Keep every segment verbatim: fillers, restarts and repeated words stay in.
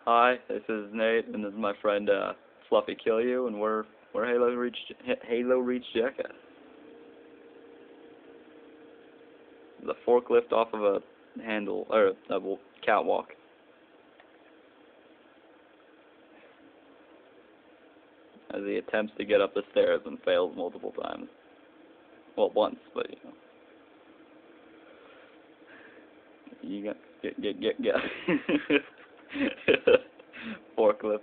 Hi, this is Nate, and this is my friend uh, Fluffy Kill You, and we're we're Halo Reach Halo Reach Jackass. The forklift off of a handle or a catwalk. As he attempts to get up the stairs and fails multiple times. Well, once, but you know. You got get get get get forklift.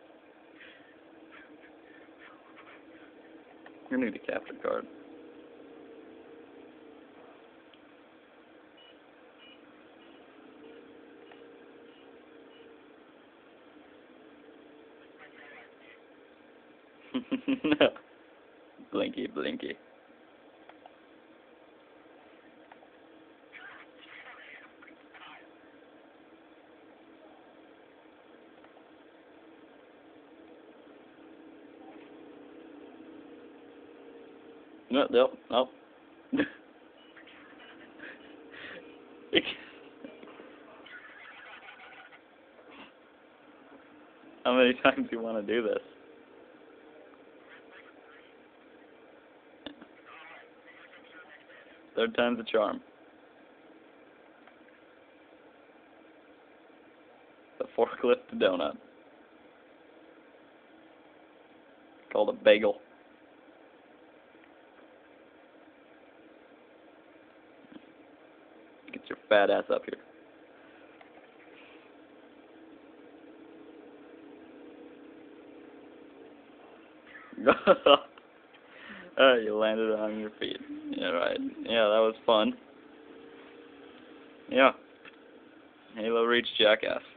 You need a capture card. Blinky, blinky. No, no, no. How many times do you want to do this? Third time's a charm. The forklift donut. Called a bagel. Get your fat ass up here. Alright, you landed on your feet. Yeah, right. Yeah, that was fun. Yeah. Halo Reach Jackass.